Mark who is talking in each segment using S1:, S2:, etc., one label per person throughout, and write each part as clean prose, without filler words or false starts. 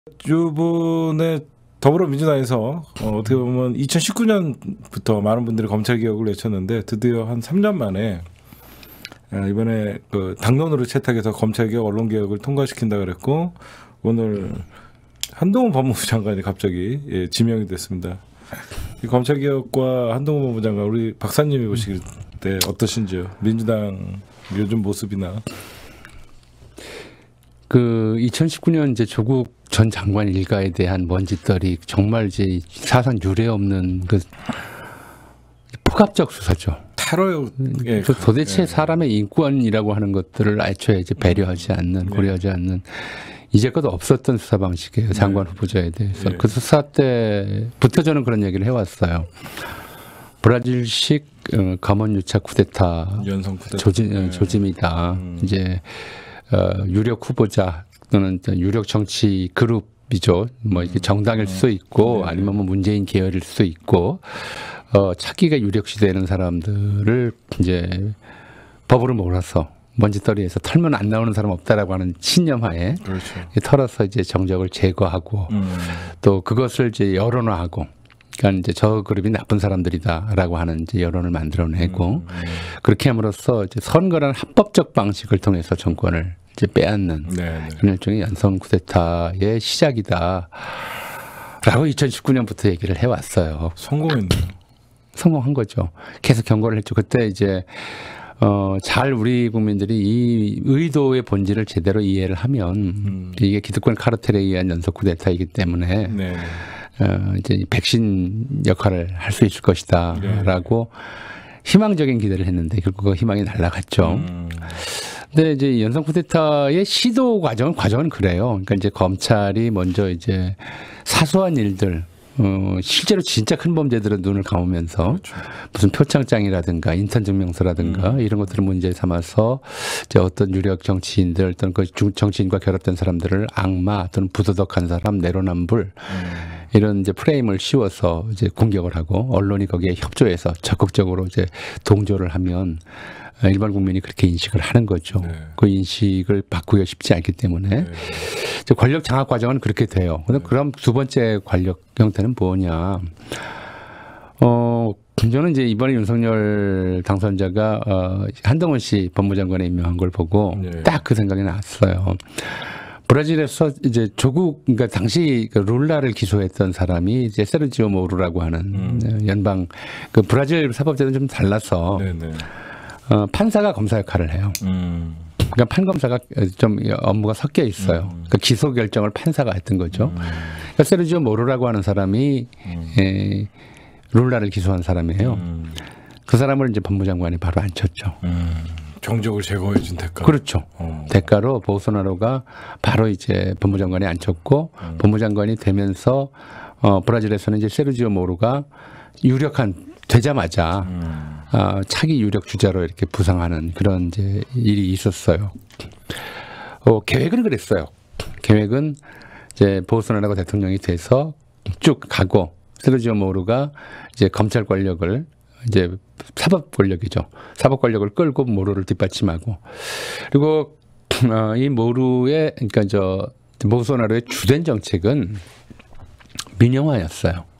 S1: 이번에 더불어민주당에서 어떻게 보면 2019년부터 많은 분들이 검찰개혁을 외쳤는데 드디어 한 3년 만에 이번에 그 당론으로 채택해서 검찰개혁, 언론개혁을 통과시킨다 그랬고 오늘 한동훈 법무부 장관이 갑자기 지명이 됐습니다. 이 검찰개혁과 한동훈 법무부 장관 우리 박사님이 보시길 때 어떠신지요? 민주당 요즘 모습이나.
S2: 그 2019년 이제 조국 전 장관 일가에 대한 먼지떨이 정말 이제 사상 유례 없는 그 폭압적 수사죠.
S1: 테러.
S2: 도대체 사람의 인권이라고 하는 것들을 애초에 이제 배려하지 않는, 고려하지 않는 이제껏 없었던 수사 방식이에요. 장관 후보자에 대해서. 그 수사 때부터 저는 그런 얘기를 해왔어요. 브라질식 검언유착 쿠데타
S1: 연성 쿠데타
S2: 조짐이다. 이제 유력 후보자 또는 유력 정치 그룹이죠. 뭐 이게 정당일 수도 있고 아니면 뭐 문재인 계열일 수도 있고 차기가 유력시되는 사람들을 이제 법으로 몰아서 먼지떨이에서 털면 안 나오는 사람 없다라고 하는 신념하에
S1: 그렇죠.
S2: 털어서 이제 정적을 제거하고 또 그것을 이제 여론화하고. 그러니까 이제 저 그룹이 나쁜 사람들이다라고 하는 이제 여론을 만들어내고 그렇게 함으로써 이제 선거라는 합법적 방식을 통해서 정권을 이제 빼앗는 그런 일종의 연성 쿠데타의 시작이다라고 2019년부터 얘기를 해왔어요.
S1: 성공했네요.
S2: 성공한 거죠. 계속 경고를 했죠. 그때 이제 잘 우리 국민들이 이 의도의 본질을 제대로 이해를 하면 이게 기득권 카르텔에 의한 연속 쿠데타이기 때문에. 이제 백신 역할을 할 수 있을 것이다라고 희망적인 기대를 했는데 결국 그 희망이 날아갔죠. 근데 이제 연성 쿠데타의 시도 과정은 그래요. 그러니까 이제 검찰이 먼저 이제 사소한 일들 실제로 진짜 큰 범죄들은 눈을 감으면서 무슨 표창장이라든가 인턴 증명서라든가 이런 것들을 문제 삼아서 이제 어떤 유력 정치인들 또는 그 정치인과 결합된 사람들을 악마 또는 부도덕한 사람, 내로남불 이런 이제 프레임을 씌워서 이제 공격을 하고 언론이 거기에 협조해서 적극적으로 이제 동조를 하면 일반 국민이 그렇게 인식을 하는 거죠. 그 인식을 바꾸기가 쉽지 않기 때문에 권력 장악 과정은 그렇게 돼요. 그럼 두 번째 권력 형태는 뭐냐? 저는 이제 이번에 윤석열 당선자가 한동훈 씨 법무장관에 임명한 걸 보고 딱 그 생각이 났어요. 브라질에서 이제 조국, 그러니까 당시 그 룰라를 기소했던 사람이 이제 세르지오 모루라고 하는 연방, 그 브라질 사법제도는 좀 달라서 판사가 검사 역할을 해요. 그러니까 판검사가 좀 업무가 섞여 있어요. 그러니까 기소 결정을 판사가 했던 거죠. 그러니까 세르지오 모루라고 하는 사람이 룰라를 기소한 사람이에요. 그 사람을 이제 법무장관이 바로 앉혔죠.
S1: 정적을 제거해준 대가.
S2: 그렇죠. 대가로 보소나로가 바로 이제 법무장관에 앉혔고 법무장관이 되면서 브라질에서는 이제 세르지오 모루가 유력한 되자마자 차기 유력 주자로 이렇게 부상하는 그런 이제 일이 있었어요. 계획은 그랬어요. 계획은 이제 보소나로가 대통령이 돼서 쭉 가고 세르지오 모루가 이제 검찰 권력을 이제 사법 권력이죠. 사법 권력을 끌고 모루를 뒷받침하고 그리고 이 모루의 그러니까 저 보소나로의 주된 정책은 민영화였어요.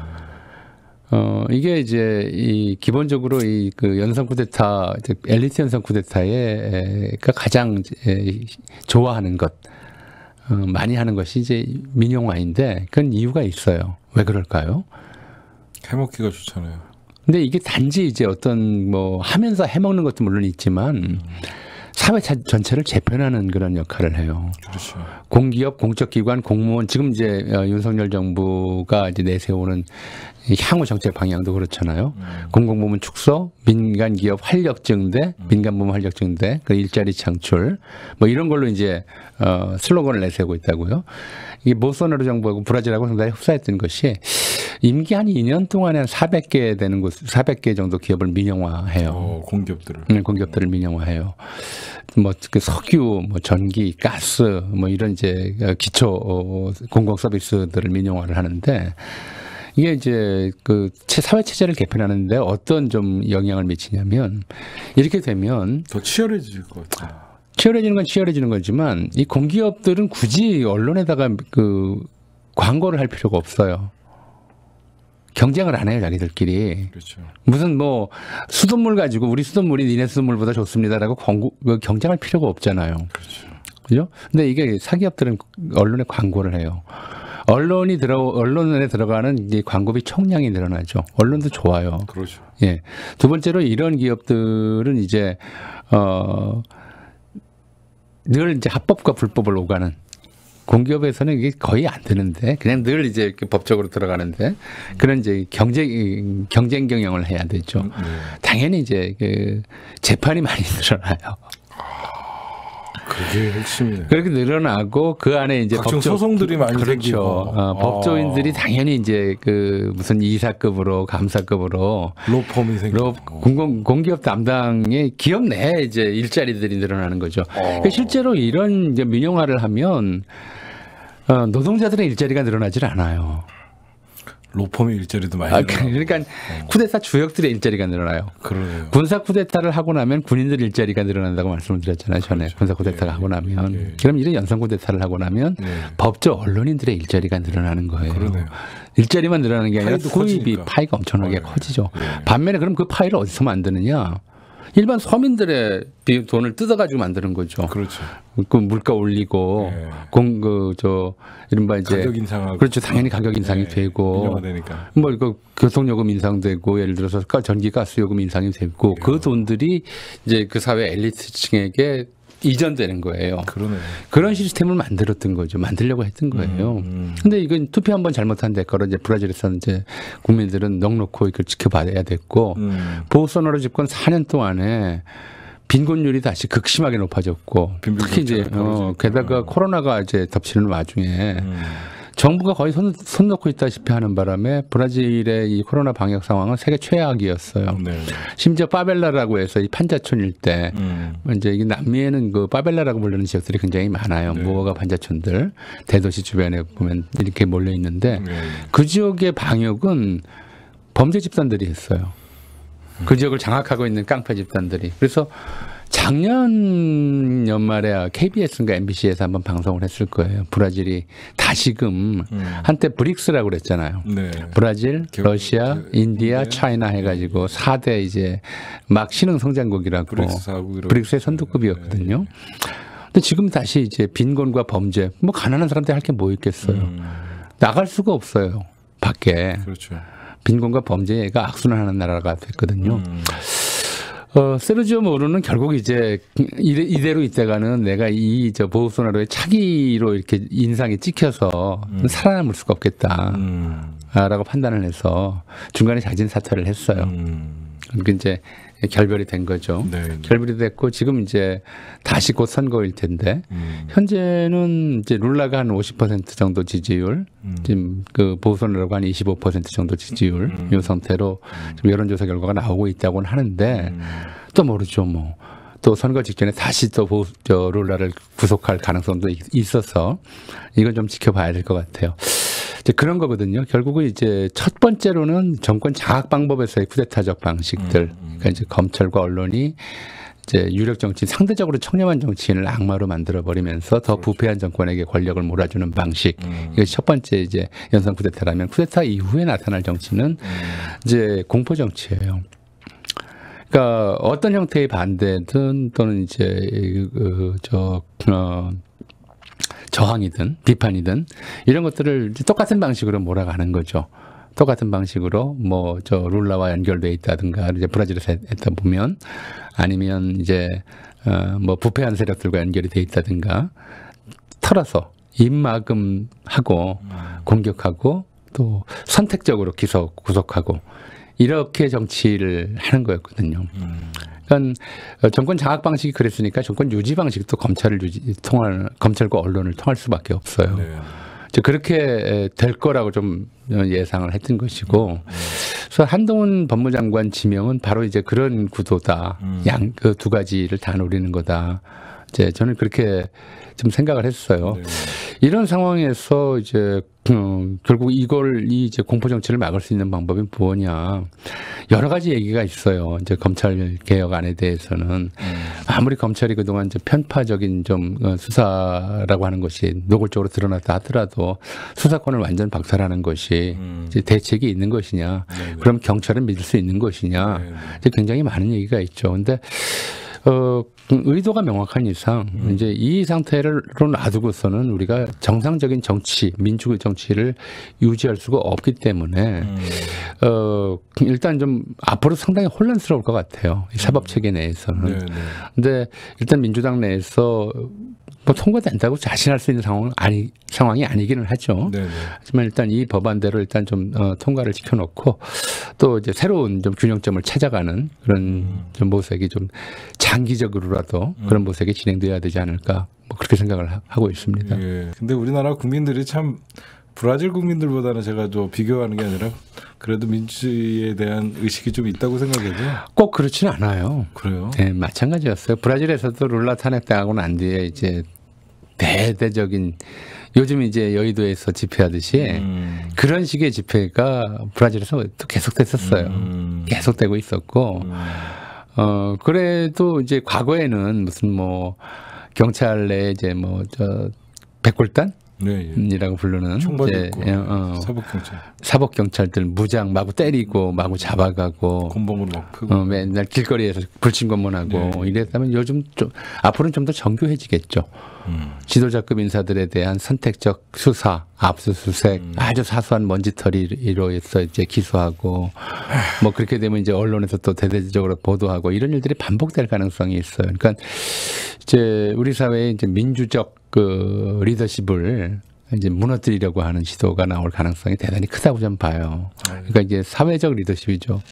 S2: 이게 이제 이 기본적으로 이 그 연성 쿠데타 엘리트 연성 쿠데타가 가장 좋아하는 것 많이 하는 것이 이제 민영화인데 그건 이유가 있어요. 왜 그럴까요?
S1: 해먹기가 좋잖아요.
S2: 근데 이게 단지 이제 어떤 뭐 하면서 해먹는 것도 물론 있지만 사회 전체를 재편하는 그런 역할을 해요.
S1: 그렇죠.
S2: 공기업, 공적기관, 공무원 지금 이제 윤석열 정부가 이제 내세우는 향후 정책 방향도 그렇잖아요. 공공부문 축소, 민간기업 활력 증대, 민간부문 활력 증대, 그 일자리 창출 뭐 이런 걸로 이제 슬로건을 내세우고 있다고요. 이게 보소나로 정부하고 브라질하고 상당히 흡사했던 것이 임기 한 2년 동안에 한 400개 되는 곳, 400개 정도 기업을 민영화해요.
S1: 공기업들을.
S2: 공기업들을 민영화해요. 뭐 그 석유, 뭐 전기, 가스, 뭐 이런 이제 기초 공공 서비스들을 민영화를 하는데 이게 이제 그 사회 체제를 개편하는데 어떤 좀 영향을 미치냐면 이렇게 되면
S1: 더 치열해질 것 같아요.
S2: 치열해지는 건 치열해지는 거지만 이 공기업들은 굳이 언론에다가 그 광고를 할 필요가 없어요. 경쟁을 안 해요, 자기들끼리.
S1: 그렇죠.
S2: 무슨 뭐 수돗물 가지고 우리 수돗물이 니네 수돗물보다 좋습니다라고 경쟁할 필요가 없잖아요.
S1: 그렇죠.
S2: 그죠? 근데 이게 사기업들은 언론에 광고를 해요. 언론에 들어가는 이제 광고비 총량이 늘어나죠. 언론도 좋아요.
S1: 그렇죠.
S2: 예. 두 번째로 이런 기업들은 이제 늘 이제 합법과 불법을 오가는, 공기업에서는 이게 거의 안 되는데 그냥 늘 이제 이렇게 법적으로 들어가는데 그런 이제 경쟁 경영을 해야 되죠. 당연히 이제 그 재판이 많이 늘어나요.
S1: 그게 핵심이네요.
S2: 그렇게 늘어나고 그 안에 이제
S1: 각종 소송들이 많이
S2: 그렇죠.
S1: 생기고.
S2: 법조인들이 당연히 이제 그 무슨 이사급으로 감사급으로
S1: 로펌이 생기고.
S2: 공기업 담당의 기업 내에 이제 일자리들이 늘어나는 거죠. 그러니까 실제로 이런 이제 민영화를 하면 노동자들의 일자리가 늘어나질 않아요.
S1: 로펌의 일자리도 많이 늘어나고.
S2: 그러니까 쿠데타 주역들의 일자리가 늘어나요.
S1: 그러네요.
S2: 군사 쿠데타를 하고 나면 군인들 일자리가 늘어난다고 말씀을 드렸잖아요. 전에
S1: 그렇죠.
S2: 군사 쿠데타가 하고 나면. 그럼 이런 연성 쿠데타를 하고 나면 법조 언론인들의 일자리가 늘어나는 거예요.
S1: 그러네요.
S2: 일자리만 늘어나는 게 아니라
S1: 파이도
S2: 수입이
S1: 커지니까.
S2: 파이가 엄청나게 커지죠. 반면에 그럼 그 파이를 어디서 만드느냐? 일반 서민들의 돈을 뜯어가지고 만드는 거죠.
S1: 그렇죠.
S2: 그 물가 올리고 이른바 이제
S1: 가격 인상하고.
S2: 그렇죠. 당연히 가격 인상이 되고
S1: 민영화되니까.
S2: 뭐 이거 교통요금 인상되고 예를 들어서 전기 가스 요금 인상이 되고 그 돈들이 이제 그 사회 엘리트층에게 이전되는 거예요.
S1: 그러네.
S2: 그런 시스템을 만들었던 거죠. 만들려고 했던 거예요. 근데 이건 투표 한번 잘못한 데거로 이제 브라질에서 이제 국민들은 넉넉히 이걸 지켜봐야 됐고 보우소나루 집권 4년 동안에 빈곤율이 다시 극심하게 높아졌고 특히 이제 게다가 코로나가 이제 덮치는 와중에 정부가 거의 손 놓고 있다시피 하는 바람에 브라질의 이 코로나 방역 상황은 세계 최악이었어요.
S1: 네.
S2: 심지어 파벨라라고 해서 이 판자촌 일대 이제 이게 남미에는 그 파벨라라고 부르는 지역들이 굉장히 많아요. 무허가 판자촌들 대도시 주변에 보면 이렇게 몰려 있는데 그 지역의 방역은 범죄 집단들이 했어요. 그 지역을 장악하고 있는 깡패 집단들이. 그래서 작년 연말에 KBS인가 MBC에서 한번 방송을 했을 거예요. 브라질이 다시금 한때 브릭스라고 그랬잖아요.
S1: 네.
S2: 브라질, 러시아, 인디아, 차이나 해가지고 4대 이제 막 신흥 성장국이라고 브릭스의 선두급이었거든요. 근데 지금 다시 이제 빈곤과 범죄, 뭐 가난한 사람들이 할 게 뭐 있겠어요. 나갈 수가 없어요. 밖에.
S1: 그렇죠.
S2: 빈곤과 범죄가 악순환하는 나라가 됐거든요. 세르지오 모로는 결국 이제 이대로 있다가는 내가 이 보우소나로의 차기로 이렇게 인상이 찍혀서 살아남을 수가 없겠다라고 판단을 해서 중간에 자진 사퇴를 했어요. 그러니까 이제 결별이 된 거죠.
S1: 네.
S2: 결별이 됐고 지금 이제 다시 곧 선거일 텐데 현재는 이제 룰라가 한 50% 정도 지지율, 지금 그 보우소나로가 한 25% 정도 지지율 이 상태로 지금 여론조사 결과가 나오고 있다고는 하는데 또 모르죠 뭐. 또 선거 직전에 다시 또 룰라를 구속할 가능성도 있어서 이건 좀 지켜봐야 될 것 같아요. 이제 그런 거거든요. 결국은 이제 첫 번째로는 정권 장악 방법에서의 쿠데타적 방식들, 그러니까 이제 검찰과 언론이 이제 유력 정치인, 상대적으로 청렴한 정치인을 악마로 만들어 버리면서 더 부패한 정권에게 권력을 몰아주는 방식. 이게 첫 번째 이제 연성 쿠데타라면, 쿠데타 이후에 나타날 정치는 이제 공포 정치예요. 그러니까 어떤 형태의 반대든 또는 이제 저항이든 비판이든 이런 것들을 똑같은 방식으로 몰아가는 거죠. 똑같은 방식으로 뭐 룰라와 연결돼 있다든가 이제 브라질에서 했다 보면 아니면 이제 뭐 부패한 세력들과 연결이 돼 있다든가 털어서 입막음하고 공격하고 또 선택적으로 구속하고 이렇게 정치를 하는 거였거든요. 그러니까 정권 장악 방식이 그랬으니까 정권 유지 방식도 검찰과 언론을 통할 수밖에 없어요.
S1: 네.
S2: 그렇게 될 거라고 좀 예상을 했던 것이고, 그래서 한동훈 법무장관 지명은 바로 이제 그런 구도다. 그 두 가지를 다 노리는 거다. 이제 저는 그렇게 좀 생각을 했어요.
S1: 네.
S2: 이런 상황에서 이제 결국 이제 공포 정치를 막을 수 있는 방법이 뭐냐? 여러 가지 얘기가 있어요. 이제 검찰 개혁안에 대해서는 아무리 검찰이 그동안 이제 편파적인 좀 수사라고 하는 것이 노골적으로 드러났다 하더라도 수사권을 완전 박탈하는 것이 이제 대책이 있는 것이냐,
S1: 네네.
S2: 그럼 경찰은 믿을 수 있는 것이냐,
S1: 네네.
S2: 이제 굉장히 많은 얘기가 있죠. 근데 의도가 명확한 이상 이제 이 상태를 놔두고서는 우리가 정상적인 정치, 민주 정치를 유지할 수가 없기 때문에 일단 좀 앞으로 상당히 혼란스러울 것 같아요. 이 사법 체계 내에서는.
S1: 네네.
S2: 근데 일단 민주당 내에서 뭐 통과된다고 자신할 수 있는 상황이 아니기는 하죠.
S1: 네네.
S2: 하지만 일단 이 법안대로 일단 좀 통과를 시켜놓고 또 이제 새로운 좀 균형점을 찾아가는 그런 좀 모색이 좀 장기적으로라도 그런 모색이 진행돼야 되지 않을까 뭐 그렇게 생각을 하고 있습니다.
S1: 예. 근데 우리나라 국민들이 참 브라질 국민들보다는 제가 좀 비교하는 게 아니라 그래도 민주주의에 대한 의식이 좀 있다고 생각해죠.
S2: 꼭 그렇지는 않아요.
S1: 그래요?
S2: 네, 마찬가지였어요. 브라질에서도 룰라 탄핵당하고 난 뒤에 이제 대대적인 요즘 이제 여의도에서 집회하듯이 그런 식의 집회가 브라질에서 또 계속됐었어요. 계속되고 있었고 그래도 이제 과거에는 무슨 뭐 경찰 내 이제 뭐 저 백골단
S1: 네, 예.
S2: 이라고 부르는
S1: 총발
S2: 이제,
S1: 있고 사법경찰
S2: 사법 경찰들 무장 마구 때리고 마구 잡아가고
S1: 곤봉으로 막 펴고
S2: 맨날 길거리에서 불침검문하고 이랬다면 요즘 좀 앞으로는 좀 더 정교해지겠죠. 지도자급 인사들에 대한 선택적 수사, 압수수색, 아주 사소한 먼지털이로 해서 이제 기소하고 뭐 그렇게 되면 이제 언론에서 또 대대적으로 보도하고 이런 일들이 반복될 가능성이 있어요. 그러니까 이제 우리 사회의 이제 민주적 그 리더십을 이제 무너뜨리려고 하는 시도가 나올 가능성이 대단히 크다고 좀 봐요. 그러니까 이제 사회적 리더십이죠.